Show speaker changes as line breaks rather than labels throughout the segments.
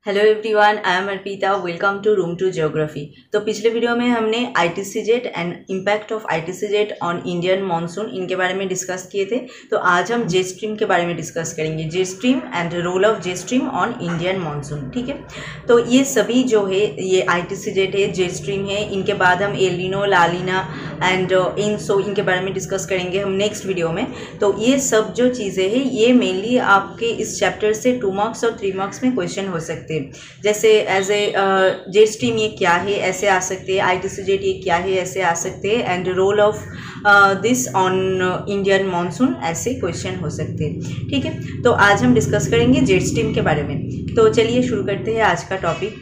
Hello everyone, I am Arpita. Welcome to room to geography. तो पिछले video में हमने ITCZ and impact of ITCZ on Indian monsoon इनके बारे में डिस्कस किए थे। तो आज हम जेट स्ट्रीम के बारे में डिस्कस करेंगे, jet stream and role of jet stream on Indian monsoon. ठीक है, तो ये सभी जो है, ये आईटीसीजेट है, जेट स्ट्रीम है, इनके बाद हम El Nino, La Nina and इनके बारे में डिस्कस करेंगे हम नेक्स्ट वीडियो में। तो ये सब जो चीज़ें हैं ये मेनली आपके इस चैप्टर से 2 मार्क्स और 3 मार्क्स में क्वेश्चन हो सकते हैं। जैसे एज ए जेट स्ट्रीम ये क्या है, ऐसे आ सकते हैं। आईटीसीजेट ये क्या है, ऐसे आ सकते हैं। And role of this on Indian monsoon, ऐसे क्वेश्चन हो सकते हैं। ठीक है, तो आज हम डिस्कस करेंगे जेट स्ट्रीम के बारे में। तो चलिए शुरू करते हैं आज का topic.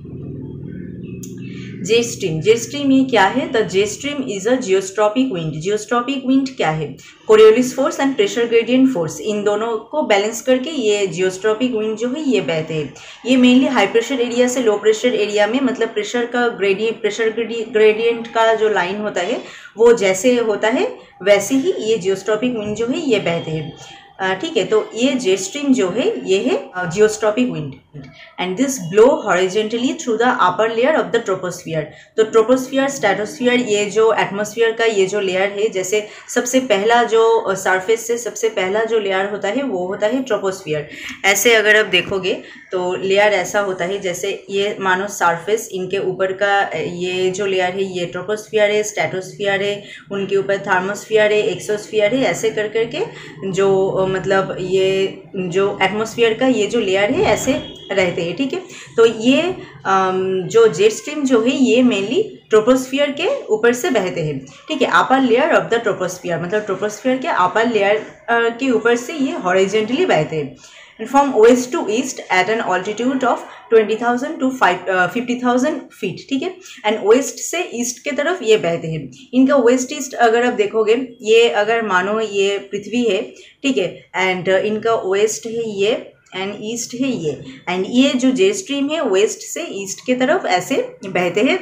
Jet stream, jet stream ये क्या है? The jet stream is a geostrophic wind. Geostrophic wind क्या है? Coriolis force and pressure gradient force, इन दोनों को बैलेंस करके ये जियोस्ट्रॉपिक विंड जो है ये बहते हैं। ये मेनली हाई प्रेशर एरिया से लो प्रेशर एरिया में, मतलब प्रेशर ग्रेडियंट का जो लाइन होता है वो जैसे होता है वैसे ही ये जियोस्ट्रॉपिक विंड जो है ये बहते हैं। ठीक है, तो ये जेट स्ट्रीम जो है ये है geostrophic wind and this blow horizontally through the upper layer of the troposphere. तो ट्रोपोस्फियर, स्ट्रेटोस्फियर, ये जो एटमॉस्फेयर का ये जो लेयर है, जैसे सबसे पहला जो सरफेस से सबसे पहला जो लेयर होता है वो होता है ट्रोपोस्फियर। ऐसे अगर आप देखोगे तो लेयर ऐसा होता है, जैसे ये मानो सरफेस, इनके ऊपर का ये जो लेयर है ये ट्रोपोस्फियर है, स्ट्रेटोस्फियर है, उनके ऊपर थर्मोस्फियर है, एक्सोस्फियर है, ऐसे कर करके जो मतलब ये जो एटमॉस्फेयर का ये जो लेयर है ऐसे रहते हैं। ठीक है, तो ये जो जेट स्ट्रीम जो है ये मेनली ट्रोपोस्फियर के ऊपर से बहते हैं। ठीक है, upper layer of the troposphere, मतलब ट्रोपोस्फियर के अपर लेयर के ऊपर से ये हॉरिजेंटली बहते हैं। From west to east at an altitude of 20,000 to 50,000 feet. ठीक है, एंड वेस्ट से ईस्ट के तरफ ये बहते हैं। इनका वेस्ट ईस्ट अगर आप देखोगे, ये अगर मानो ये पृथ्वी है, ठीक है, एंड इनका वेस्ट है ये एंड ईस्ट है ये, एंड ये जो जेट स्ट्रीम है वेस्ट से ईस्ट के तरफ ऐसे बहते हैं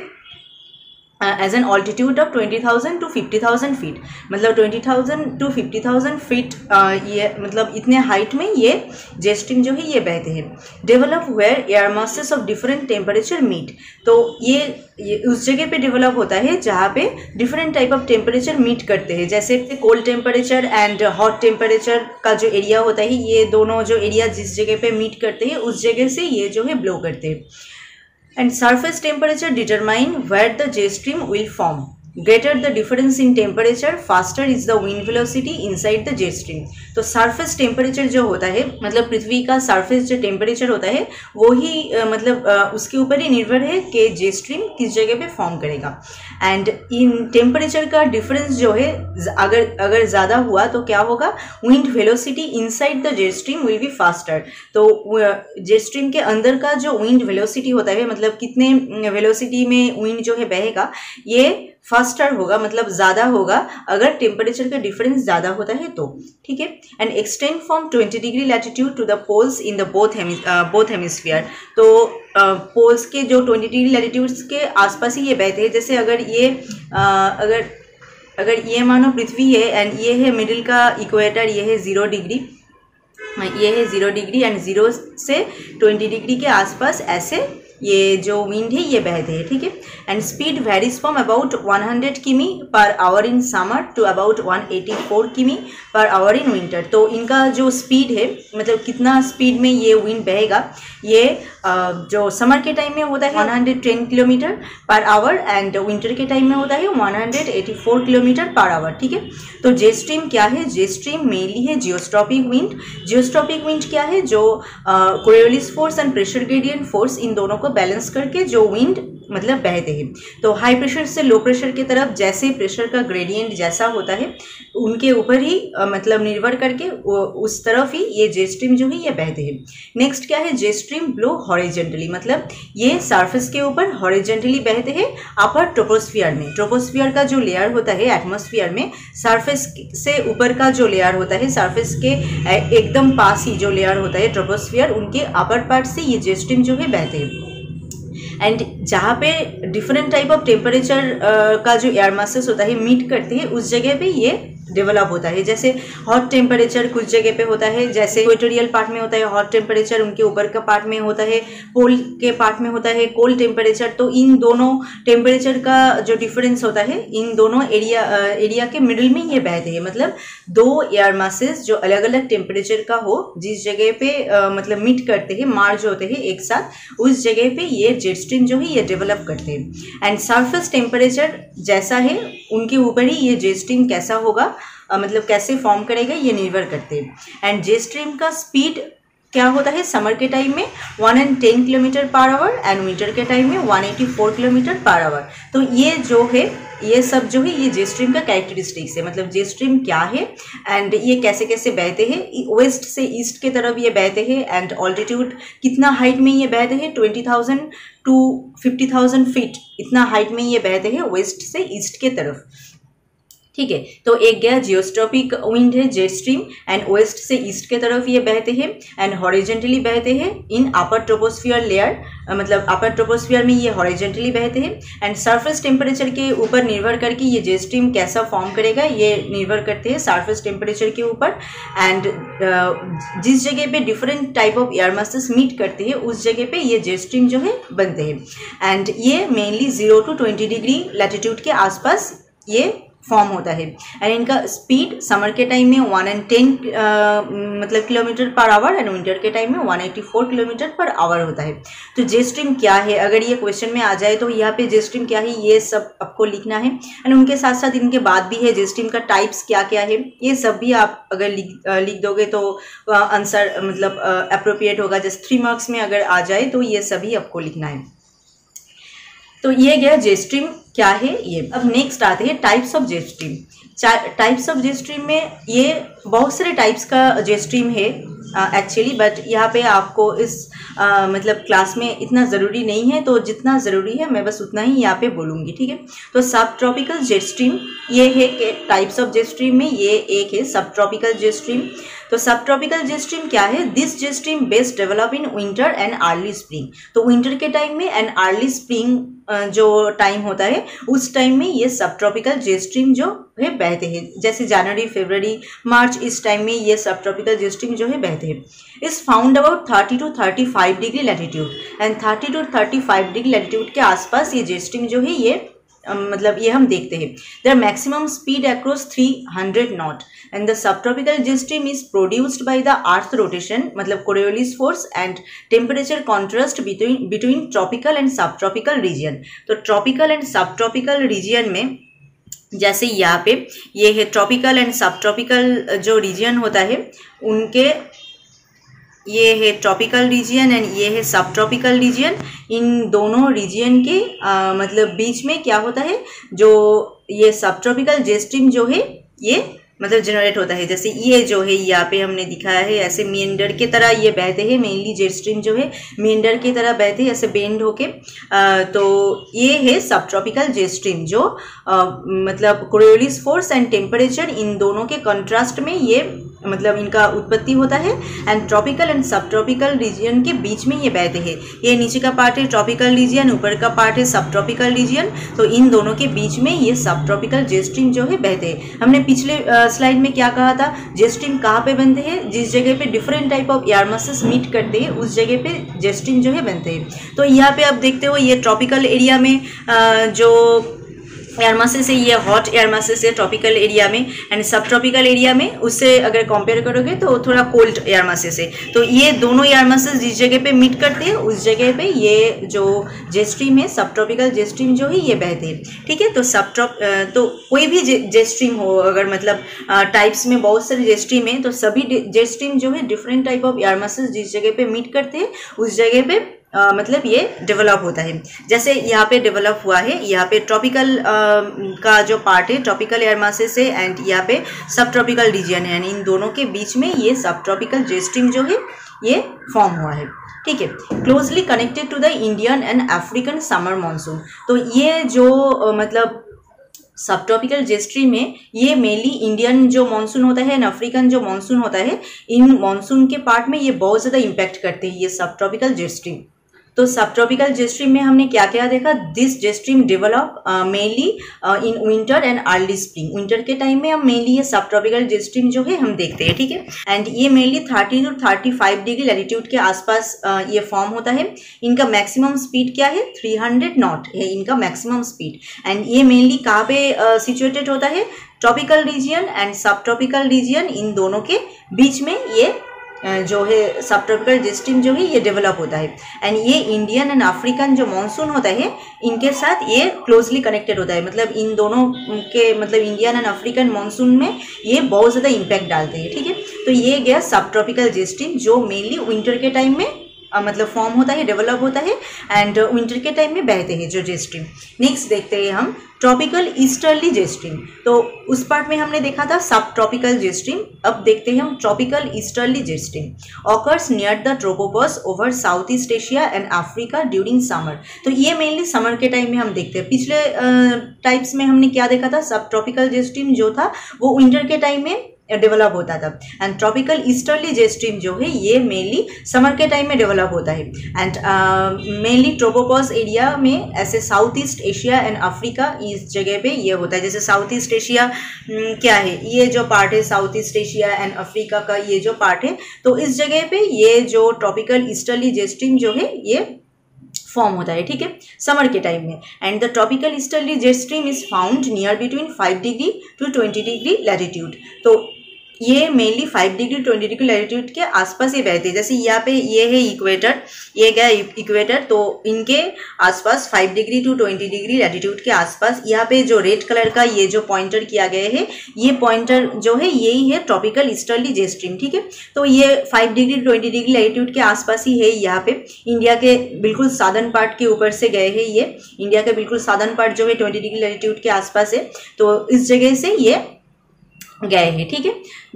as an altitude of 20,000 to 50,000 feet. मतलब 20,000 to 50,000 फीट ये मतलब इतने हाइट में ये जेट स्ट्रीम जो है ये बहते हैं। Develop where air masses of different temperature meet. तो ये उस जगह पे डेवलप होता है जहाँ पे different type of temperature meet करते हैं। जैसे cold temperature and hot temperature का जो एरिया होता है, ये दोनों जो एरिया जिस जगह पे मीट करते हैं उस जगह से ये जो है ब्लो करते हैं। And surface temperature determine where the jet stream will form. Greater the difference in temperature, faster is the wind velocity inside the jet stream. तो surface temperature जो होता है, मतलब पृथ्वी का surface जो temperature होता है वो ही मतलब उसके ऊपर ही निर्भर है कि jet stream किस जगह पे फॉर्म करेगा। एंड इन टेम्परेचर का डिफरेंस जो है अगर ज़्यादा हुआ तो क्या होगा? Wind velocity inside the jet stream will be faster. तो जेट स्ट्रीम के अंदर का जो विंड वेलोसिटी होता है, मतलब कितने वेलोसिटी में विंड जो है बहेगा, ये फास्टर होगा, मतलब ज़्यादा होगा अगर टेम्परेचर का डिफरेंस ज़्यादा होता है तो। ठीक है, and extend from 20 degree latitude to the poles in the both hemisphere. तो पोल्स के जो 20 डिग्री लैटिट्यूड्स के आसपास ही ये बहते हैं। जैसे अगर ये अगर ये मानो पृथ्वी है एंड ये है मिडिल का इक्वेटर, ये है 0 डिग्री, ये है 0 डिग्री एंड 0 से 20 डिग्री के आसपास ऐसे ये जो विंड है ये बहते हैं। ठीक है, and speed varies from about 100 किमी per hour in summer to about 184 किमी पर आवर इन विंटर। तो इनका जो स्पीड है, मतलब कितना स्पीड में ये विंड बहेगा, ये जो समर के टाइम में होता है 110 kilometre per hour and winter के टाइम में होता है 184 किलोमीटर पर आवर। ठीक है, तो जेट स्ट्रीम क्या है? जेट स्ट्रीम मेनली है जियोस्ट्रॉपिक विंड। जियोस्ट्रॉपिक विंड क्या है? जो Coriolis force and pressure gradient force, इन दोनों को बैलेंस करके जो विंड मतलब बहते हैं। तो हाई प्रेशर से लो प्रेशर की तरफ जैसे प्रेशर का ग्रेडियंट जैसा होता है उनके ऊपर ही मतलब निर्भर करके उस तरफ ही ये जेट स्ट्रीम जो है ये बहते हैं। नेक्स्ट क्या है? जेट स्ट्रीम ब्लो हॉरिजेंटली, मतलब ये सरफेस के ऊपर हॉरिजेंटली बहते हैं अपर ट्रोपोस्फियर में। ट्रोपोस्फियर का जो लेयर होता है एटमॉस्फेयर में, सरफेस से ऊपर का जो लेयर होता है, सरफेस के एकदम पास ही जो लेयर होता है ट्रोपोस्फियर, उनके अपर पार्ट से ये जेट स्ट्रीम जो है बहते हैं। एंड जहाँ पे डिफरेंट टाइप ऑफ टेम्परेचर का जो एयर मासेस होता है मीट करते हैं उस जगह पे ये डेवलप होता है। जैसे हॉट टेम्परेचर कुछ जगह पे होता है, जैसे इक्वेटोरियल पार्ट में होता है हॉट टेम्परेचर, उनके ऊपर का पार्ट में होता है, पोल के पार्ट में होता है कोल्ड टेम्परेचर। तो इन दोनों टेम्परेचर का जो डिफरेंस होता है, इन दोनों एरिया के मिडिल में ये बहते हैं। मतलब दो एयर मासेस जो अलग अलग टेम्परेचर का हो, जिस जगह पे मतलब मीट करते हैं, मार्ज होते हैं एक साथ, उस जगह पे ये जेट स्ट्रीम जो है ये डेवलप करते हैं। एंड सरफेस टेम्परेचर जैसा है उनके ऊपर ही ये जेट स्ट्रीम कैसा होगा, मतलब कैसे फॉर्म करेगा, ये निर्भर करते हैं। एंड जेट स्ट्रीम का स्पीड क्या होता है, समर के टाइम में 110 kilometre per hour and winter के टाइम में 184 किलोमीटर पर आवर। तो ये जो है, ये सब जो है ये जेट स्ट्रीम का कैरेक्टरिस्टिक्स है। मतलब जेट स्ट्रीम क्या है एंड ये कैसे कैसे बहते हैं। वेस्ट से ईस्ट के तरफ ये बहते हैं एंड ऑल्टीट्यूड कितना हाइट में ये बहते हैं, 20,000 to 50,000 फीट, इतना हाइट में ये बहते हैं वेस्ट से ईस्ट के तरफ। ठीक है, तो एक गया जियोस्ट्रॉपिक विंड है जेट स्ट्रीम एंड वेस्ट से ईस्ट के तरफ ये बहते हैं एंड हॉरिजेंटली बहते हैं इन अपर ट्रोपोस्फियर लेयर, मतलब अपर ट्रोपोस्फियर में ये हॉरिजेंटली बहते हैं। एंड सरफेस टेम्परेचर के ऊपर निर्भर करके ये जेट स्ट्रीम कैसा फॉर्म करेगा, ये निर्भर करते हैं सरफेस टेम्परेचर के ऊपर। एंड जिस जगह पे different type of air masses meet करते हैं, उस जगह पे ये जेट स्ट्रीम जो है बनते हैं। एंड ये मेनली 0 to 20 डिग्री लैटिट्यूड के आसपास ये फॉर्म होता है। एंड इनका स्पीड समर के टाइम में 110 मतलब kilometre per hour and winter के टाइम में 184 किलोमीटर पर आवर होता है। तो जेट स्ट्रीम क्या है, अगर ये क्वेश्चन में आ जाए तो यहाँ पे जेट स्ट्रीम क्या है ये सब आपको लिखना है। एंड उनके साथ साथ इनके बाद भी है जेट स्ट्रीम का टाइप्स क्या क्या है, ये सब भी आप अगर लिख दोगे तो आंसर मतलब अप्रोप्रिएट होगा। जैसे 3 मार्क्स में अगर आ जाए तो ये सभी आपको लिखना है। तो ये गया जेट स्ट्रीम क्या है ये। अब नेक्स्ट आते हैं types of jet stream. Types of jet stream में ये बहुत सारे टाइप्स का जेट स्ट्रीम है एक्चुअली, बट यहाँ पे आपको इस मतलब क्लास में इतना ज़रूरी नहीं है, तो जितना ज़रूरी है मैं बस उतना ही यहाँ पे बोलूँगी। ठीक है, तो सब ट्रॉपिकल जेट स्ट्रीम ये है कि टाइप्स ऑफ जेट स्ट्रीम में ये एक है सब ट्रॉपिकल जेट स्ट्रीम। तो सब ट्रॉपिकल जेट स्ट्रीम क्या है, this jet stream best develop in winter and early spring. तो विंटर के टाइम में एंड अर्ली स्प्रिंग जो टाइम होता है उस टाइम में ये सब ट्रॉपिकल जेट स्ट्रीम जो है बहते हैं। जैसे जनवरी, फरवरी, मार्च, इस टाइम में ये सब ट्रॉपिकल जेट स्ट्रीम जो है बहते हैं। Is found about 30 to 35 degree latitude and 30 to 35 degree latitude के आसपास ये जेट स्ट्रीम जो है ये मतलब ये हम देखते हैं। There maximum speed across 300 knot and the subtropical jet stream is produced by the earth rotation, मतलब Coriolis force and temperature contrast between tropical and subtropical region. तो tropical and subtropical region में जैसे यहाँ पे ये है tropical and subtropical जो region होता है उनके, ये है ट्रॉपिकल रीजन एंड ये है सब ट्रॉपिकल रीजन। इन दोनों रीजन के मतलब बीच में क्या होता है, जो ये सब ट्रॉपिकल जेट स्ट्रीम जो है ये मतलब जनरेट होता है। जैसे ये जो है यहाँ पे हमने दिखाया है ऐसे मेंडर के तरह ये बहते हैं, मेनली जेट स्ट्रीम जो है मेंडर की तरह बहते हैं ऐसे बेंड होके। तो ये है सब ट्रॉपिकल जेट स्ट्रीम जो मतलब कोरियोलिस फोर्स एंड टेम्परेचर इन दोनों के कंट्रास्ट में ये मतलब इनका उत्पत्ति होता है। And tropical and subtropical region के बीच में ये बहते हैं। ये नीचे का पार्ट है ट्रॉपिकल रीजन, ऊपर का पार्ट है सब ट्रॉपिकल रीजन। तो इन दोनों के बीच में ये सब ट्रॉपिकल जेट स्ट्रीम जो है बहते हैं। हमने पिछले स्लाइड में क्या कहा था, जेट स्ट्रीम कहाँ पे बनते हैं, जिस जगह पे different type of air masses meet करते हैं उस जगह पे जेट स्ट्रीम जो है बनते हैं। तो यहाँ पे आप देखते हो ये ट्रॉपिकल एरिया में जो एयर मासेस है ये हॉट एयर मासेस है ट्रॉपिकल एरिया में, एंड सब ट्रॉपिकल एरिया में उससे अगर कंपेयर करोगे तो थोड़ा कोल्ड एयर मासेस है। तो ये दोनों एयर मासेस जिस जगह पे मीट करते हैं उस जगह पे ये जो जेट स्ट्रीम है सब ट्रॉपिकल जेट स्ट्रीम जो है ये बहते हैं। ठीक है, तो तो कोई भी जेट स्ट्रीम हो, अगर मतलब टाइप्स में बहुत सारे जेट स्ट्रीम है, तो सभी जेट स्ट्रीम जो है different type of air masses जिस जगह पे मीट करते हैं उस जगह पे मतलब ये डेवलप होता है। जैसे यहाँ पे डेवलप हुआ है, यहाँ पे ट्रॉपिकल का जो पार्ट है ट्रॉपिकल एयर मासेस है एंड यहाँ पे सब ट्रॉपिकल रीजन है, यानी इन दोनों के बीच में ये सब ट्रॉपिकल जेट स्ट्रीम जो है ये फॉर्म हुआ है। ठीक है, closely connected to the Indian and African summer monsoon. तो ये जो मतलब सब ट्रॉपिकल जेट स्ट्रीम में ये मेनली इंडियन जो मानसून होता है एंड अफ्रीकन जो मानसून होता है, इन मानसून के पार्ट में ये बहुत ज़्यादा इम्पैक्ट करते हैं ये सब ट्रॉपिकल जेट स्ट्रीम। तो सब ट्रॉपिकल जेट स्ट्रीम में हमने क्या क्या देखा, this jet stream develop mainly in winter and early spring, winter के टाइम में हम मेनली ये सब ट्रॉपिकल जेट स्ट्रीम जो है हम देखते हैं, ठीक है। एंड ये मेनली 30 to 35 डिग्री लैटिट्यूड के आसपास ये फॉर्म होता है। इनका मैक्सिमम स्पीड क्या है, 300 नॉट है इनका मैक्सिमम स्पीड। एंड ये मेनली कहाँ पे सिचुएटेड होता है, tropical region and subtropical region, इन दोनों के बीच में ये जो है सब ट्रॉपिकल जेट स्ट्रीम जो है ये डेवलप होता है। एंड ये इंडियन एंड अफ्रीकन जो मानसून होता है इनके साथ ये क्लोजली कनेक्टेड होता है, मतलब इन दोनों के मतलब इंडियन एंड अफ्रीकन मानसून में ये बहुत ज़्यादा इम्पैक्ट डालते हैं, ठीक है। तो ये गया सब ट्रॉपिकल जेट स्ट्रीम जो मेनली विंटर के टाइम में मतलब फॉर्म होता है, डेवलप होता है एंड विंटर के टाइम में बहते हैं जो जेट स्ट्रीम। नेक्स्ट देखते हैं हम ट्रॉपिकल ईस्टर्ली जेट स्ट्रीम। तो उस पार्ट में हमने देखा था सब ट्रॉपिकल जेट स्ट्रीम, अब देखते हैं हम tropical easterly jet stream. Occurs near the tropopause over South East Asia and Africa during summer. तो ये मेनली समर के टाइम में हम देखते हैं। पिछले टाइप्स में हमने क्या देखा था, सब ट्रॉपिकल जेट स्ट्रीम जो था वो विंटर के टाइम में डेवलप होता था। And tropical easterly jet stream जो है ये मेनली समर के टाइम में डेवलप होता है। एंड मेनली ट्रोपोपॉज एरिया में ऐसे South East Asia and Africa इस जगह पे ये होता है। जैसे साउथ ईस्ट एशिया क्या है, ये जो पार्ट है South East Asia and Africa का ये जो पार्ट है, तो इस जगह पे ये जो ट्रॉपिकल ईस्टर्ली जेट स्ट्रीम जो है ये फॉर्म होता है, ठीक है, समर के टाइम में। And the tropical easterly jet stream is found near between 5 degree to 20 degree latitude. तो ये मेनली 5 डिग्री 20 डिग्री लैटिट्यूड के आसपास ही बहते हैं। जैसे यहाँ पे ये है इक्वेटर, ये गया इक्वेटर, तो इनके आसपास 5 डिग्री टू 20 डिग्री लैटिट्यूड के आसपास यहाँ पे जो रेड कलर का ये जो पॉइंटर किया गया है, ये पॉइंटर जो है यही है ट्रॉपिकल ईस्टर्ली जेट स्ट्रीम, ठीक है। तो ये 5 डिग्री 20 डिग्री लैटिट्यूड के आसपास ही है। यहाँ पे इंडिया के बिल्कुल साउदर्न पार्ट के ऊपर से गए हैं, ये इंडिया के बिल्कुल साउदर्न पार्ट जो है 20 डिग्री लैटिट्यूड के आसपास है, तो इस जगह से ये गए हैं, ठीक है।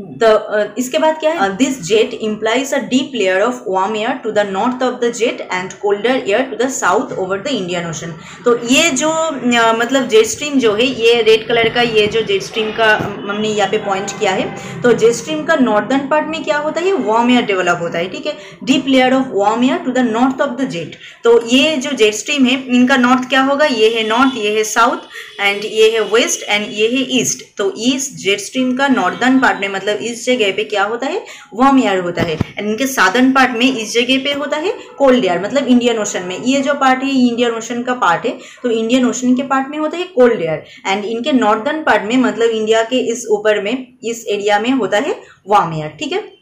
इसके बाद क्या है, this jet implies a deep layer of warm air to the north of the jet and colder air to the south over the Indian Ocean. तो ये जो मतलब जेट स्ट्रीम जो है, ये रेड कलर का ये जो जेट स्ट्रीम का हमने यहाँ पे पॉइंट किया है, तो जेट स्ट्रीम का नॉर्दर्न पार्ट में क्या होता है, वार्म एयर डेवलप होता है, ठीक है, deep layer of warm air to the north of the jet. तो ये जो जेट स्ट्रीम है इनका नॉर्थ क्या होगा, ये है नॉर्थ, ये है साउथ एंड ये है वेस्ट एंड ये है ईस्ट। तो इस जेट स्ट्रीम का नॉर्दर्न पार्ट में मतलब इस जगह पे क्या होता है, वार्म एयर होता है। एंड इनके साउदर्न पार्ट में इस जगह पे होता है कोल्ड एयर, मतलब इंडियन ओशन में। ये जो पार्ट है इंडियन ओशन का पार्ट है, तो इंडियन ओशन के पार्ट में होता है कोल्ड एयर। एंड इनके नॉर्दर्न पार्ट में मतलब इंडिया के इस ऊपर में इस एरिया में होता है वार्म एयर, ठीक है।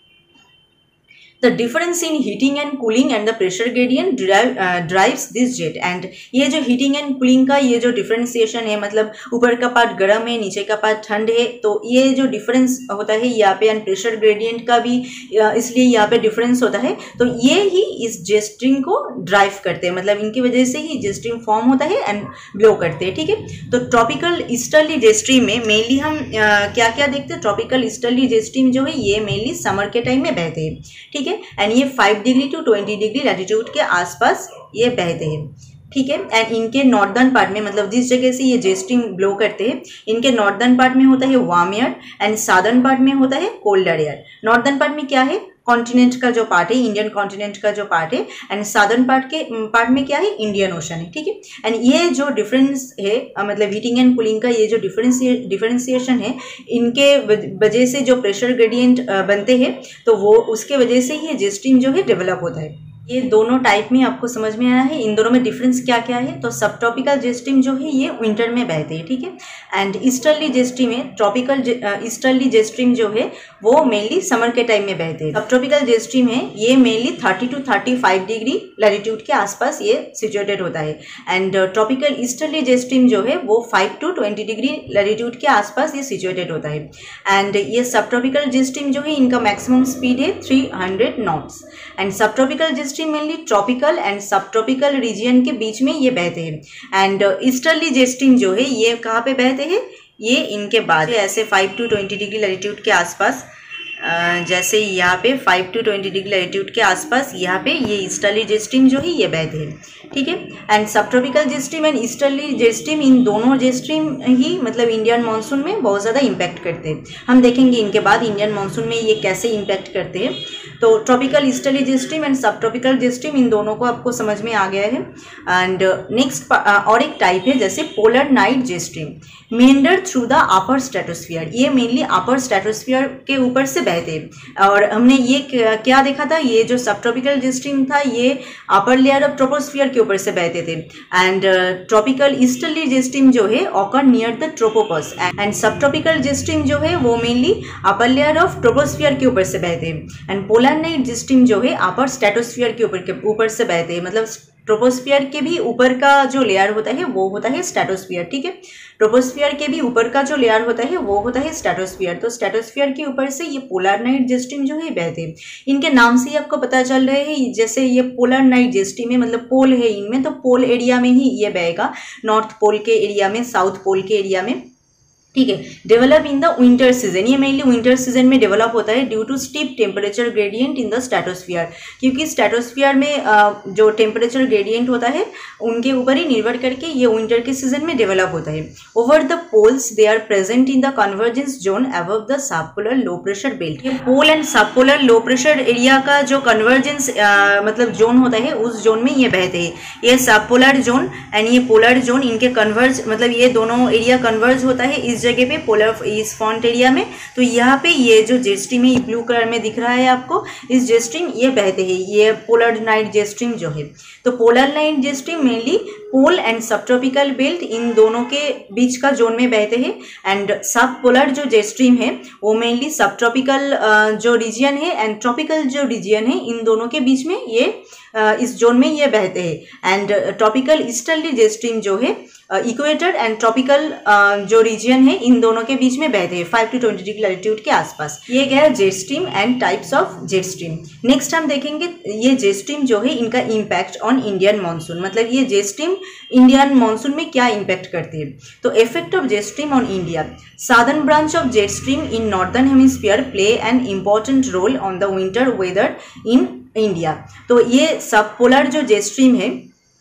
The difference in heating and cooling and the pressure gradient drives this jet। and ये जो heating and cooling का ये जो differentiation है, मतलब ऊपर का पार्ट गर्म है, नीचे का पार्ट ठंड है, तो ये जो difference होता है यहाँ पे एंड pressure gradient का भी इसलिए यहाँ पे difference होता है। तो ये ही इस jet stream को drive करते हैं, मतलब इनकी वजह से ही jet stream form होता है एंड blow करते हैं, ठीक है। तो ट्रॉपिकल ईस्टर्ली jet stream में मेनली हम क्या क्या देखते हैं, ट्रॉपिकल ईस्टर्ली jet stream जो है ये मेनली समर के टाइम में बहते हैं, ठीक है। एंड ये 5 डिग्री टू 20 डिग्री लैटिट्यूड के आसपास ये बहते हैं, ठीक है। एंड इनके नॉर्दर्न पार्ट में मतलब जिस जगह से ये जेट स्ट्रीम ब्लो करते हैं, इनके नॉर्दर्न पार्ट में होता है warm air and southern part में होता है कोल्डर एयर। नॉर्दर्न पार्ट में क्या है, कॉन्टिनेंट का जो पार्ट है, इंडियन कॉन्टिनेंट का जो पार्ट है, एंड साउदर्न पार्ट में क्या है, इंडियन ओशन है, ठीक है। एंड ये जो डिफरेंस है मतलब हीटिंग एंड कूलिंग का ये जो डिफरेंशिएशन है, इनके वजह से जो प्रेशर ग्रेडियंट बनते हैं, तो वो उसके वजह से ही जेट स्ट्रीम जो है डेवलप होता है। ये दोनों टाइप में आपको समझ में आया है, इन दोनों में डिफरेंस क्या क्या है। तो सब ट्रॉपिकल जेट स्ट्रीम जो है ये विंटर में बहते हैं, ठीक है। एंड ईस्टर्ली जेट स्ट्रीम है, ट्रॉपिकल ईस्टर्ली जेट स्ट्रीम जो है वो मेनली समर के टाइम में बहते हैं। सब ट्रॉपिकल जेट स्ट्रीम है ये मेनली 30 टू 35 डिग्री लैटिट्यूड के आसपास ये सिचुएटेड होता है। And tropical easterly jet stream जो है वो 5 टू 20 डिग्री लैटिट्यूड के आसपास ये सिचुएटेड होता है। एंड ये सब ट्रॉपिकल जेट स्ट्रीम जो है इनका मैक्सिमम स्पीड है 300 knots. And subtropical jet stream mainly tropical and subtropical region के बीच में ये बहते हैं। एंड ईस्टर्ली जेट स्ट्रीम जो है ये कहाँ पे बहते हैं, ये इनके बाद ऐसे 5 टू 20 डिग्री लैटिट्यूड के आसपास, जैसे यहाँ पे 5 टू 20 डिग्री लैटिट्यूड के आसपास यहाँ पे ये ईस्टर्ली जेट स्ट्रीम जो है ये बहते हैं, ठीक है। And subtropical jet stream and easterly jet stream, इन दोनों जेट स्ट्रीम ही मतलब इंडियन मानसून में बहुत ज़्यादा इम्पैक्ट करते हैं। हम देखेंगे इनके बाद इंडियन मानसून में ये कैसे इम्पैक्ट करते हैं। तो tropical easterly jet stream and subtropical jet stream, इन दोनों को आपको समझ में आ गया है। एंड नेक्स्ट और एक टाइप है जैसे polar night jet stream, meander through the upper stratosphere, ये मेनली अपर स्ट्रेटोस्फीयर के ऊपर से बहते हैं। और हमने ये क्या देखा था, ये जो सब ट्रॉपिकल जेट स्ट्रीम था ये अपर लेयर ऑफ ट्रोपोस्फीयर के ऊपर से बहते थे। And tropical easterly jet stream जो है occur near the tropopause, and subtropical jet stream जो है वो mainly upper layer of troposphere के ऊपर से बहते हैं। And polar night jet stream जो है अपर स्ट्रेटोस्फीयर के ऊपर से बहते हैं, मतलब ट्रोपोस्फीयर के भी ऊपर का जो लेयर होता है वो होता है स्ट्रेटोस्फीयर, ठीक है। ट्रोपोस्फीयर के भी ऊपर का जो लेयर होता है वो होता है स्ट्रेटोस्फीयर। तो स्ट्रेटोस्फीयर के ऊपर से ये पोलर नाइट जेट स्ट्रीम जो है बहते हैं। इनके नाम से ही आपको पता चल रहे हैं, जैसे ये पोलर नाइट जेट स्ट्रीम है, मतलब पोल है इनमें, तो पोल एरिया में ही ये बहेगा, नॉर्थ पोल के एरिया में, साउथ पोल के एरिया में, ठीक है। Develop in the winter season, ये मेनली विंटर सीजन में डेवलप होता है due to steep temperature gradient in the stratosphere, क्योंकि स्ट्रेटोस्फीयर में जो टेम्परेचर ग्रेडियंट होता है उनके ऊपर ही निर्भर करके ये विंटर के सीजन में डेवलप होता है। Over the poles they are present in the convergence zone above the subpolar low pressure belt. ये pole and subpolar low pressure area का जो कन्वर्जेंस मतलब जोन होता है उस जोन में ये बहते हैं। ये सबपोलर जोन एंड ये पोलर जोन, इनके कन्वर्ज मतलब ये दोनों एरिया कन्वर्ज होता है इस जगह पे, पोलर इस फ्रंट एरिया में। तो यहाँ पे ये जो जेट स्ट्रीम है ब्लू कलर में दिख रहा है आपको, इस जेट स्ट्रीम ये बहते हैं, ये पोलर नाइट जेट स्ट्रीम जो है। तो polar night jet stream mainly pole and subtropical belt इन दोनों के बीच का जोन में बहते हैं। एंड सब पोलर जो जेट स्ट्रीम है वो मेनली सब ट्रॉपिकल जो रीजियन है एंड ट्रॉपिकल जो रीजियन है, इन दोनों के बीच में ये इस जोन में ये बहते हैं। And tropical easterly jet stream जो है इक्वेटर एंड ट्रॉपिकल जो रीजियन है इन दोनों के बीच में बहते हैं 5 to 20 डिग्री लैटिट्यूड के आसपास। ये गया jet stream and types of jet stream. Next हम देखेंगे ये जेट स्ट्रीम जो है इनका इम्पैक्ट ऑन इंडियन मानसून, मतलब ये जेट स्ट्रीम इंडियन मानसून में क्या इम्पैक्ट करती है। तो effect of jet stream on India, southern branch of jet stream in northern hemisphere play an important role on the winter weather in India. तो ये सब पोलर जो जेट स्ट्रीम है,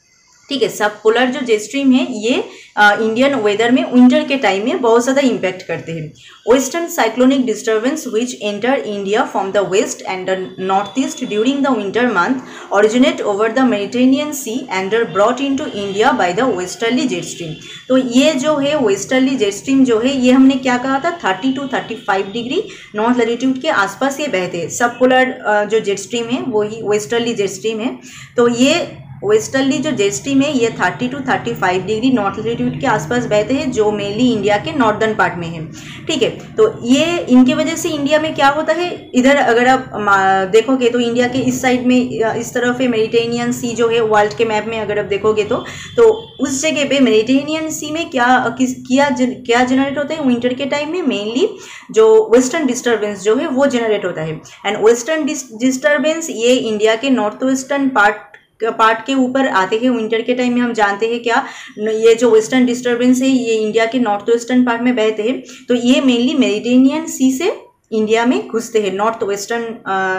ठीक है, सब पोलर जो जेट स्ट्रीम है ये इंडियन वेदर में विंटर के टाइम में बहुत ज़्यादा इम्पैक्ट करते हैं। Western cyclonic disturbance which enter India from the west and the north east during the winter month originate over the Mediterranean sea and are brought into India by the westerly jet stream. तो ये जो है westerly jet stream जो है ये हमने क्या कहा था, 30 to 35 डिग्री नॉर्थ लैटिट्यूड के आसपास ये बहते हैं। सब पोलर जो जेट स्ट्रीम है वही वेस्टर्ली जेट स्ट्रीम है। तो ये वेस्टर्ली जो जेट स्ट्रीम है ये 30 to 35 डिग्री नॉर्थ लैटिट्यूड के आसपास बहते हैं, जो मेनली इंडिया के नॉर्दर्न पार्ट में है, ठीक है। तो ये इनके वजह से इंडिया में क्या होता है, इधर अगर आप देखोगे तो इंडिया के इस साइड में इस तरफ है मेडिटेरेनियन सी जो है, वर्ल्ड के मैप में अगर आप देखोगे तो उस जगह पे मेडिटेरेनियन सी में क्या जनरेट होता है विंटर के टाइम में, मेनली जो वेस्टर्न डिस्टर्बेंस जो है वो जनरेट होता है। एंड वेस्टर्न डिस्टर्बेंस ये इंडिया के नॉर्थ वेस्टर्न पार्ट के ऊपर आते हैं विंटर के टाइम में। हम जानते हैं क्या, ये जो वेस्टर्न डिस्टर्बेंस है ये इंडिया के नॉर्थ वेस्टर्न पार्ट में बहते हैं। तो ये मेनली मेडिटेरेनियन सी से इंडिया में घुसते हैं, नॉर्थ वेस्टर्न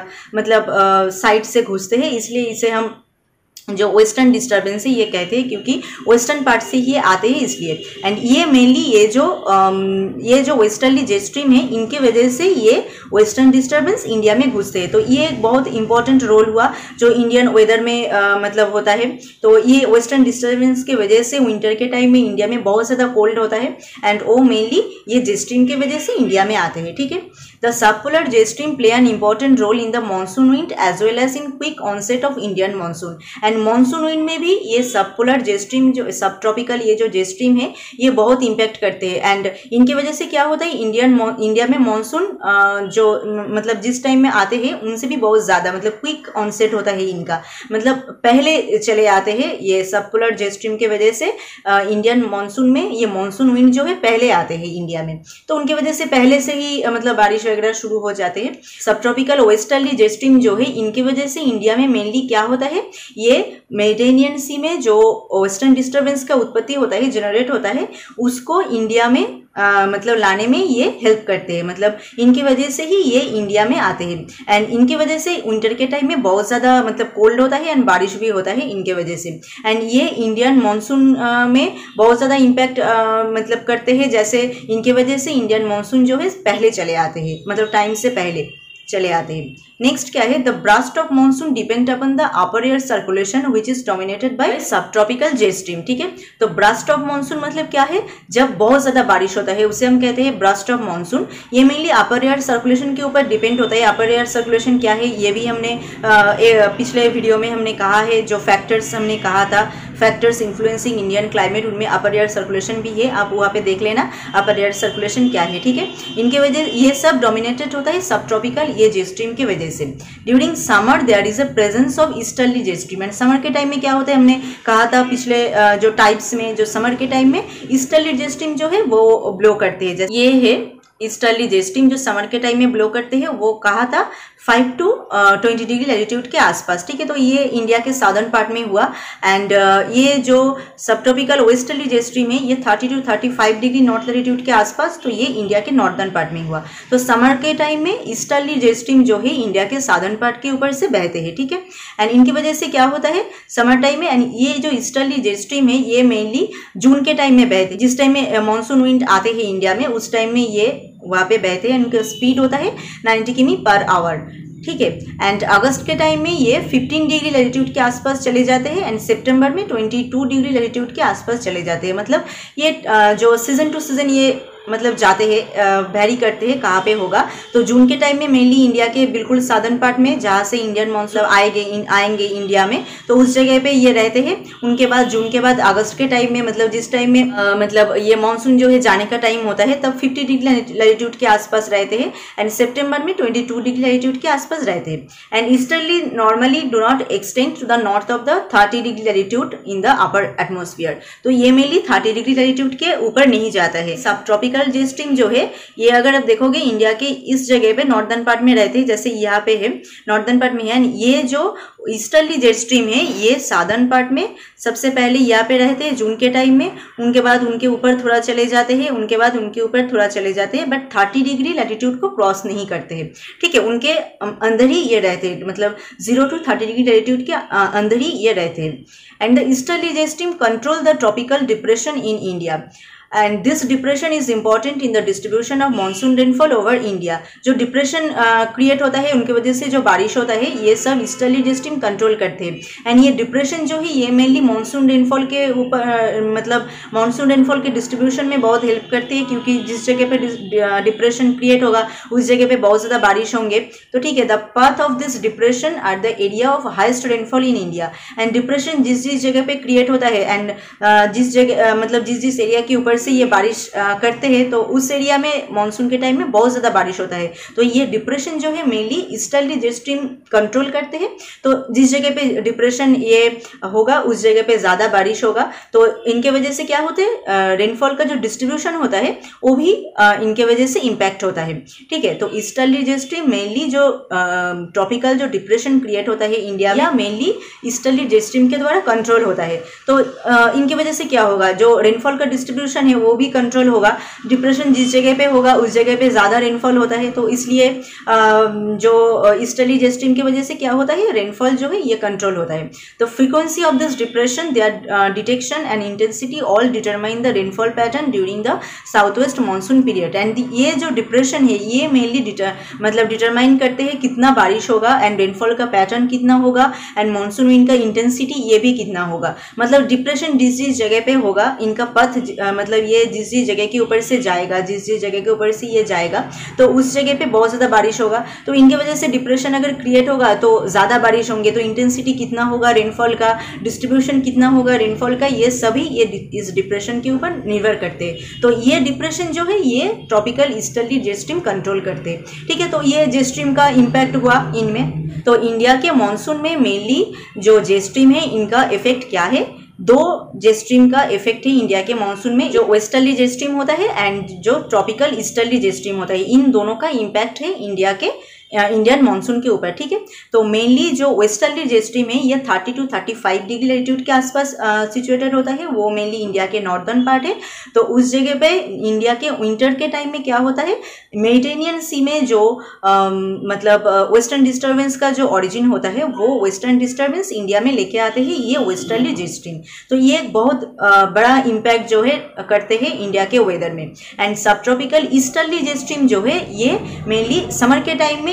मतलब साइड से घुसते हैं, इसलिए इसे हम जो वेस्टर्न डिस्टर्बेंस है ये कहते हैं, क्योंकि वेस्टर्न पार्ट से ये आते हैं इसलिए। एंड ये मेनली ये जो वेस्टर्ली जेट स्ट्रीम है इनके वजह से ये वेस्टर्न डिस्टर्बेंस इंडिया में घुसते हैं। तो ये एक बहुत इंपॉर्टेंट रोल हुआ जो इंडियन वेदर में मतलब होता है। तो ये वेस्टर्न डिस्टर्बेंस के वजह से विंटर के टाइम में इंडिया में बहुत ज़्यादा कोल्ड होता है, एंड वो मेनली ये जेट स्ट्रीम के वजह से इंडिया में आते हैं, ठीक है। The subpolar jet stream play an important role in the monsoon wind as well as in quick onset of Indian monsoon. And monsoon wind में भी ये सब पोलर जेट स्ट्रीम जो सब ट्रॉपिकल ये जो जेट स्ट्रीम है ये बहुत इम्पैक्ट करते हैं। एंड इनकी वजह से क्या होता है, इंडिया में मानसून जो मतलब जिस टाइम में आते हैं उनसे भी बहुत ज़्यादा मतलब क्विक ऑनसेट होता है इनका, मतलब पहले चले आते हैं। ये सब पोलर जेट स्ट्रीम के वजह से इंडियन मानसून में ये मानसून विंड जो है पहले आते हैं इंडिया में, तो उनकी वजह से पहले से ही मतलब बारिश वगैरह शुरू हो जाते हैं। सब ट्रॉपिकल वेस्टर्ली जेट स्ट्रीम जो है इनकी वजह से इंडिया में मेनली क्या होता है, ये मेडिटेरेनियन सी में जो वेस्टर्न डिस्टर्बेंस का उत्पत्ति होता है, जनरेट होता है, उसको इंडिया में मतलब लाने में ये हेल्प करते हैं, मतलब इनकी वजह से ही ये इंडिया में आते हैं। एंड इनकी वजह से विंटर के टाइम में बहुत ज़्यादा मतलब कोल्ड होता है एंड बारिश भी होता है इनके वजह से। एंड ये इंडियन मानसून में बहुत ज़्यादा इम्पैक्ट मतलब करते हैं, जैसे इनके वजह से इंडियन मानसून जो है पहले चले आते हैं, मतलब टाइम से पहले चले आते हैं। नेक्स्ट क्या है, the burst of monsoon depend upon the upper air circulation which is dominated by subtropical jet stream. ठीक है, तो ब्रास्ट ऑफ मानसून मतलब क्या है, जब बहुत ज्यादा बारिश होता है उसे हम कहते हैं ब्रास्ट ऑफ मानसून। ये मेनली अपर एयर सर्कुलेशन के ऊपर डिपेंड होता है। अपर एयर सर्कुलेशन क्या है ये भी हमने पिछले वीडियो में हमने कहा है, जो फैक्टर्स हमने कहा था, फैक्टर्स इन्फ्लुएंसिंग इंडियन क्लाइमेट, उनमें अपर एयर सर्कुलेशन भी है, आप वहाँ पे देख लेना अपर एयर सर्कुलेशन क्या है। ठीक है, इनके वजह ये सब डोमिनेटेड होता है सब ट्रॉपिकल ये जेट स्ट्रीम की वजह से। During summer there is a presence of easterly jet stream. And summer के टाइम में क्या होता है, हमने कहा था पिछले जो टाइप्स में, जो समर के टाइम में ईस्टर्ली जेट स्ट्रीम जो है वो ब्लो करते हैं। ये है ईस्टर्ली जेट स्ट्रीम जो समर के टाइम में ब्लो करते हैं, वो कहा था 5 to 20 डिग्री लैटिट्यूड के आसपास। ठीक है, तो ये इंडिया के साउदर्न पार्ट में हुआ। एंड ये जो सब ट्रॉपिकल वेस्टर्ली जेट स्ट्रीम है ये 30 to 35 डिग्री नॉर्थ लैटिट्यूड के आसपास, तो ये इंडिया के नॉर्दर्न पार्ट में हुआ। तो समर के टाइम में ईस्टर्ली जेट स्ट्रीम जो है इंडिया के साउदर्न पार्ट के ऊपर से बहते हैं। ठीक है, एंड इनकी वजह से क्या होता है समर टाइम में, एंड ये जो ईस्टर्ली जेट स्ट्रीम है ये मेनली जून के टाइम में बहते हैं। जिस टाइम में मानसून विंड आते हैं इंडिया में, उस टाइम में ये वहाँ पे बहते हैं। इनका स्पीड होता है 90 किमी पर आवर। ठीक है, एंड अगस्त के टाइम में ये 15 डिग्री लैटिट्यूड के आसपास चले जाते हैं, एंड सितंबर में 22 डिग्री लैटिट्यूड के आसपास चले जाते हैं। मतलब ये जो सीजन टू सीजन ये मतलब जाते हैं, वैरी करते हैं कहाँ पे होगा। तो जून के टाइम में मेनली इंडिया के बिल्कुल साउदर्न पार्ट में, जहाँ से इंडियन मानसून आएंगे इंडिया में, तो उस जगह पे ये रहते हैं। उनके बाद जून के बाद अगस्त के टाइम में, मतलब जिस टाइम में मतलब ये मानसून जो है जाने का टाइम होता है, तब 50 डिग्री लैटिट्यूड के आसपास रहते हैं, एंड सितंबर में 22 डिग्री लैटिट्यूड के आसपास रहते हैं। And easterly normally do not extend to the north of the 30 degree latitude in the upper atmosphere. तो ये मेनली 30 डिग्री लैटिट्यूड के ऊपर नहीं जाता है। सब ट्रॉपिकल जेट स्ट्रीम जो है ये अगर आप देखोगे इंडिया के इस जगह पे नॉर्दर्न पार्ट में रहते हैं, जैसे यहाँ पे है नॉर्दर्न पार्ट में है। ये जो ईस्टर्ली जेट स्ट्रीम है ये साउदर्न पार्ट में सबसे पहले यहाँ पे रहते हैं जून के टाइम में, उनके बाद उनके ऊपर थोड़ा चले जाते हैं, उनके बाद उनके ऊपर थोड़ा चले जाते हैं, बट 30 डिग्री लैटिट्यूड को क्रॉस नहीं करते हैं। ठीक है, उनके अंदर ही ये रहते हैं, मतलब 0 to 30 डिग्री लैटिट्यूड के अंदर ही ये रहते हैं। And the easterly jet stream control the tropical depression in India, and this depression is important in the distribution of monsoon rainfall over India. जो डिप्रेशन क्रिएट होता है उनकी वजह से जो बारिश होता है ये सब ईस्टर्ली जेट स्ट्रीम कंट्रोल करते हैं। एंड ये डिप्रेशन जो है ये मेनली मानसून रेनफॉल के ऊपर, मतलब मानसून रेनफॉल के डिस्ट्रीब्यूशन में बहुत हेल्प करते हैं, क्योंकि जिस जगह पे डिप्रेशन क्रिएट होगा उस जगह पे बहुत ज़्यादा बारिश होंगे। तो ठीक है, the path of this depression are the area of highest rainfall in India. And depression जिस जिस जगह पे क्रिएट होता है, एंड जिस जगह मतलब जिस जिस एरिया के ऊपर से ये बारिश करते हैं, तो उस एरिया में मानसून के टाइम में बहुत ज़्यादा बारिश होता है। तो ये डिप्रेशन जो है mainly easterly jet stream control करते हैं। तो जिस जगह पे डिप्रेशन ये होगा उस जगह पे ज़्यादा बारिश होगा, तो इनके वजह से क्या होते हैं, रेनफॉल का जो डिस्ट्रीब्यूशन होता है वो भी इनके वजह से इम्पैक्ट होता है। ठीक है, तो ईस्टर्ली जेट स्ट्रीम मेनली जो ट्रॉपिकल जो डिप्रेशन क्रिएट होता है इंडिया में, मेनली ईस्टर्ली जेट स्ट्रीम के द्वारा कंट्रोल होता है। तो इनके वजह से क्या होगा, जो रेनफॉल का डिस्ट्रीब्यूशन है वो भी कंट्रोल होगा। डिप्रेशन जिस जगह पे होगा उस जगह पे ज़्यादा रेनफॉल होता है, तो इसलिए जो ईस्टर्ली जेट स्ट्रीम की वजह से क्या होता है, रेनफॉल जो है ये कंट्रोल होता है। तो frequency of this depression, their detection and intensity all determine the rainfall pattern during the south west monsoon period. And ये जो डिप्रेशन है ये मेनली मतलब डिटरमाइन करते हैं कितना बारिश होगा, एंड रेनफॉल का पैटर्न कितना होगा, एंड मानसून विंड का इंटेंसिटी ये भी कितना होगा। मतलब डिप्रेशन जिस जिस जगह पे होगा इनका पथ, मतलब ये जिस जिस जगह के ऊपर से जाएगा, जिस जिस जगह के ऊपर से ये जाएगा, तो उस जगह पे बहुत ज़्यादा बारिश होगा। तो इनके वजह से डिप्रेशन अगर क्रिएट होगा तो ज़्यादा बारिश होंगे, तो इंटेंसिटी कितना होगा रेनफॉल का, डिस्ट्रीब्यूशन कितना होगा रेनफॉल का, ये सभी ये इस डिप्रेशन के ऊपर निर्भर करते हैं। तो ये डिप्रेशन जो है ये tropical easterly jet stream control करते हैं। ठीक है, तो ये जेट स्ट्रीम का इम्पैक्ट हुआ इनमें। तो इंडिया के मानसून में मेनली जो जेट स्ट्रीम है इनका इफेक्ट क्या है, दो जेट स्ट्रीम का इफेक्ट है इंडिया के मानसून में, जो वेस्टर्ली जेट स्ट्रीम होता है एंड जो ट्रॉपिकल ईस्टर्ली जेट स्ट्रीम होता है, इन दोनों का इम्पैक्ट है इंडिया के इंडियन मानसून के ऊपर। ठीक है, तो मेनली जो वेस्टर्ली जेट स्ट्रीम है ये 30 to 35 डिग्री लैटिट्यूड के आसपास सिचुएटेड होता है, वो मेनली इंडिया के नॉर्दर्न पार्ट है। तो उस जगह पे इंडिया के विंटर के टाइम में क्या होता है, मेडिटेरेनियन सी में जो मतलब वेस्टर्न डिस्टर्बेंस का जो ओरिजिन होता है वो वेस्टर्न डिस्टर्बेंस इंडिया में लेके आते हैं ये वेस्टर्ली जेट स्ट्रीम। तो ये एक बहुत बड़ा इम्पैक्ट जो है करते हैं इंडिया के वेदर में। एंड सब ट्रॉपिकल ईस्टर्ली जेट स्ट्रीम जो है ये मेनली समर के टाइम में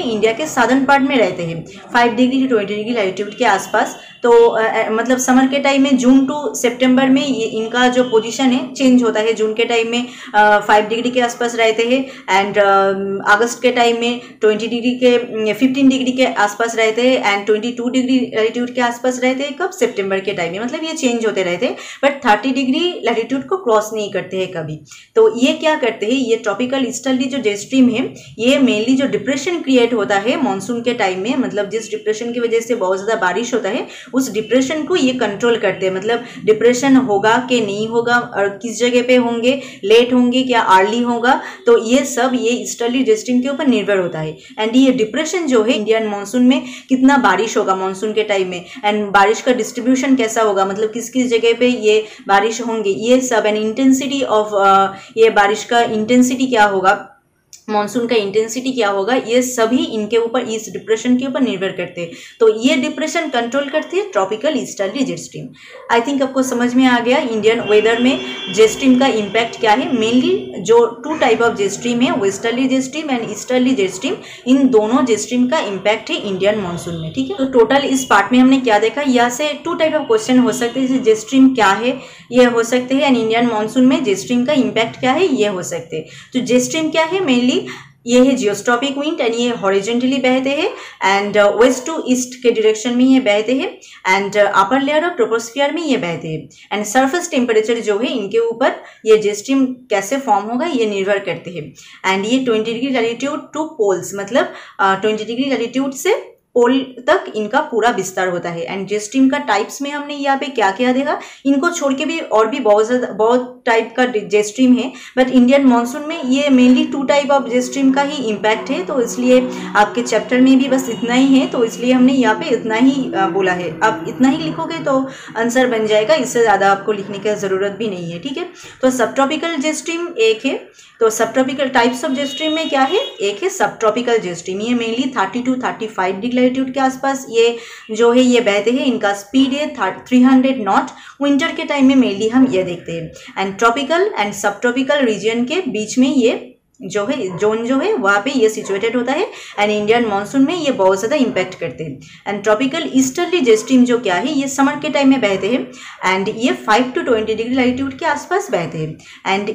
इंडिया के साउदर्न पार्ट में रहते हैं 5 डिग्री टू 20 डिग्री लैटिट्यूड के आसपास। तो मतलब समर के टाइम में जून टू सितंबर में ये इनका जो पोजीशन है चेंज होता है। जून के टाइम में 5 डिग्री के आसपास रहते हैं एंड अगस्त के टाइम में 20 डिग्री के 15 डिग्री के आसपास रहते हैं एंड 22 डिग्री लैटिट्यूड के आसपास रहते हैं। कब? सितंबर के टाइम में। मतलब ये चेंज होते रहते हैं बट 30 डिग्री लैटिट्यूड को क्रॉस नहीं करते हैं कभी। तो ये क्या करते हैं, ये ट्रॉपिकल ईस्टर्ली जो जेट स्ट्रीम है ये मेनली जो डिप्रेशन क्रिएट होता है मानसून के टाइम में, मतलब जिस डिप्रेशन की वजह से बहुत ज़्यादा बारिश होता है उस डिप्रेशन को ये कंट्रोल करते हैं। मतलब डिप्रेशन होगा कि नहीं होगा और किस जगह पे होंगे, लेट होंगे क्या अर्ली होगा, तो ये सब ये ईस्टर्ली जेट स्ट्रीम के ऊपर निर्भर होता है। एंड ये डिप्रेशन जो है इंडियन मानसून में कितना बारिश होगा मानसून के टाइम में एंड बारिश का डिस्ट्रीब्यूशन कैसा होगा, मतलब किस किस जगह पे ये बारिश होंगे, ये सब एंड इंटेंसिटी ऑफ ये बारिश का इंटेंसिटी क्या होगा, मानसून का इंटेंसिटी क्या होगा, ये सभी इनके ऊपर इस डिप्रेशन के ऊपर निर्भर करते हैं। तो ये डिप्रेशन कंट्रोल करती है tropical easterly jet stream. I think आपको समझ में आ गया इंडियन वेदर में जेट स्ट्रीम का इम्पैक्ट क्या है। मेनली जो 2 टाइप ऑफ जेट स्ट्रीम है, westerly jet stream and easterly jet stream, इन दोनों जेट स्ट्रीम का इम्पैक्ट है इंडियन मानसून में। ठीक है, तो टोटल इस पार्ट में हमने क्या देखा, यहाँ से 2 टाइप ऑफ क्वेश्चन हो सकते हैं। जैसे जेट स्ट्रीम क्या है ये हो सकते हैं एंड इंडियन मानसून में जेट स्ट्रीम का इम्पैक्ट क्या है ये हो सकते हैं। तो जेट स्ट्रीम क्या है, मेनली ये है जियोस्ट्रॉपिक विंड एंड ये हॉरिजॉन्टली बहते हैं एंड वेस्ट टू ईस्ट के डायरेक्शन में ये बहते हैं and upper layer of troposphere में ये बहते हैं एंड सरफेस टेम्परेचर जो है इनके ऊपर ये जेट स्ट्रीम कैसे फॉर्म होगा ये निर्भर करते हैं। एंड ये 20 डिग्री लैटिट्यूड टू पोल्स, मतलब 20 डिग्री लैटिट्यूड से पोल तक इनका पूरा विस्तार होता है। एंड जेट स्ट्रीम का टाइप्स में हमने यहाँ पे क्या क्या देखा, इनको छोड़ के भी और भी बहुत टाइप का जेट स्ट्रीम है बट इंडियन मानसून में ये mainly 2 type of jet stream का ही इम्पैक्ट है। तो इसलिए आपके चैप्टर में भी बस इतना ही है, तो इसलिए हमने यहाँ पे इतना ही बोला है। आप इतना ही लिखोगे तो आंसर बन जाएगा, इससे ज़्यादा आपको लिखने की ज़रूरत भी नहीं है। ठीक है, तो सब ट्रॉपिकल जेट स्ट्रीम एक है। तो subtropical types of jet stream में क्या है, एक है सब ट्रॉपिकल जेट स्ट्रीम, ये मेनली 30 to 35 डिग्री लैटिट्यूड के आसपास ये जो है ये बहते हैं। इनका स्पीड है 300 नॉट। विंटर के टाइम में मेनली हम ये देखते हैं। And tropical and subtropical region के बीच में ये जो है जोन जो है वहाँ पे ये सिचुएटेड होता है एंड इंडियन मानसून में ये बहुत ज़्यादा इम्पैक्ट करते हैं। And tropical easterly jet stream जो क्या है ये समर के टाइम में बहते हैं एंड ये 5 to 20 डिग्री लैटिट्यूड के आसपास बहते हैं। एंड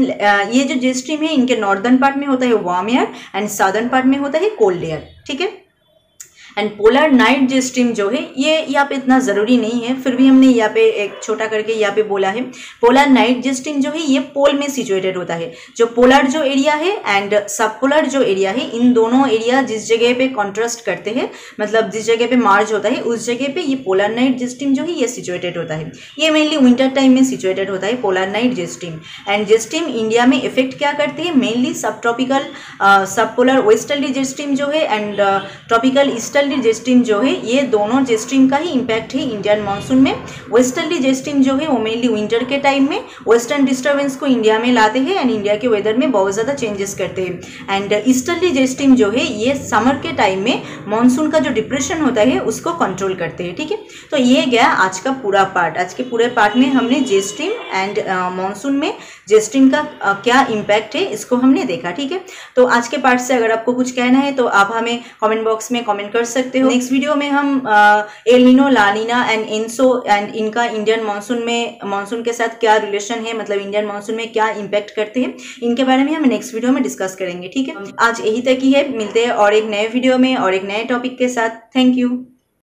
ये जो जेट स्ट्रीम है इनके नॉर्दर्न पार्ट में होता है warm air and southern part में होता है कोल्ड एयर। ठीक है, and polar night jet stream जो है ये यहाँ पे इतना ज़रूरी नहीं है, फिर भी हमने यहाँ पे एक छोटा करके यहाँ पे बोला है। पोलर नाइट जेट स्ट्रीम जो है ये पोल में सिचुएटेड होता है। जो पोलर जो एरिया है एंड सब पोलर जो एरिया है, इन दोनों एरिया जिस जगह पे कॉन्ट्रास्ट करते हैं, मतलब जिस जगह पे मार्ज होता है उस जगह पे ये पोलर नाइट जेट स्ट्रीम जो है ये सिचुएटेड होता है। ये मेनली विंटर टाइम में सिचुएटेड होता है polar night jet stream. And jet stream India में इफेक्ट क्या करते हैं, मेनली सब ट्रॉपिकल सब पोलर वेस्टर्ली जेट स्ट्रीम जो है and tropical easterly jet stream जो है ये दोनों जेट स्ट्रीम का ही इम्पैक्ट है इंडियन मानसून में। वेस्टर्ली जेट स्ट्रीम जो है वो मेनली विंटर के टाइम में वेस्टर्न डिस्टर्बेंस को इंडिया में लाते हैं एंड इंडिया के वेदर में बहुत ज़्यादा चेंजेस करते हैं। एंड ईस्टर्ली जेट स्ट्रीम जो है ये समर के टाइम में मानसून का जो डिप्रेशन होता है उसको कंट्रोल करते हैं। ठीक है, तो ये गया आज का पूरा पार्ट। आज के पूरे पार्ट में हमने जेट स्ट्रीम एंड मानसून में जेट स्ट्रीम का क्या इम्पैक्ट है इसको हमने देखा। ठीक है, तो आज के पार्ट से अगर आपको कुछ कहना है तो आप हमें कमेंट बॉक्स में कमेंट कर सकते हो। नेक्स्ट वीडियो में हम El Nino, La Nina and ENSO and इनका इंडियन मानसून में मानसून के साथ क्या रिलेशन है, मतलब इंडियन मानसून में क्या इम्पैक्ट करते हैं, इनके बारे में हम नेक्स्ट वीडियो में डिस्कस करेंगे। ठीक है, आज यही तक ही है। मिलते हैं और एक नए वीडियो में और एक नए टॉपिक के साथ। Thank you.